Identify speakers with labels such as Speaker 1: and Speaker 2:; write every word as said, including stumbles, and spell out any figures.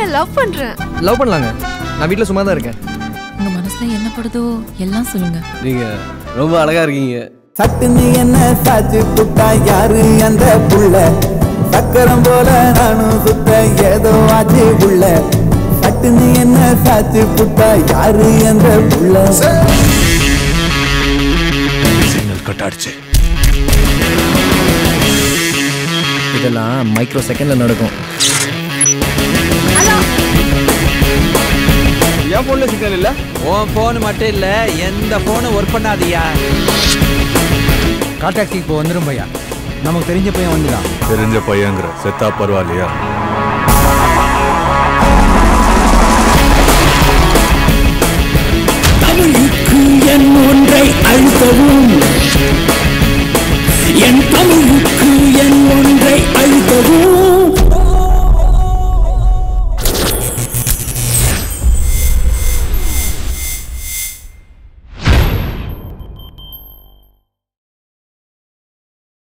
Speaker 1: Love பண்றேன்.
Speaker 2: Love பண்ணலாங்க. நான் வீட்ல சும்மா தான் இருக்கேன்.
Speaker 3: உங்க மனசுல என்ன படுதோ எல்லாம் சொல்லுங்க.
Speaker 2: நீங்க ரொம்ப அழகா இருக்கீங்க.
Speaker 4: சட்டுன்னு என்ன சாச்சு புட்டா யாரு அந்த புள்ள? சக்கரம் போல நானும் சுத்த ஏதோ ஆச்சு புள்ள. சட்டுன்னு என்ன சாச்சு புட்டா யாரு அந்த புள்ள?
Speaker 5: சிக்னல் கட் ஆயிடுச்சு.
Speaker 2: இதெல்லாம் மைக்ரோ செகண்ட்ல நடக்கும்.
Speaker 6: என் போன்ல சிக்னல் இல்ல.
Speaker 7: உன் போன் மட்டும் இல்ல, எந்த போனும் ஒர்க் பண்ணாதியா.
Speaker 8: காட்டாக்சி இப்போ வந்துடும் பையா. நமக்கு தெரிஞ்ச பையன் வந்துதான்.
Speaker 5: தெரிஞ்ச பையங்கிற செத்தா பரவாயில்லையா?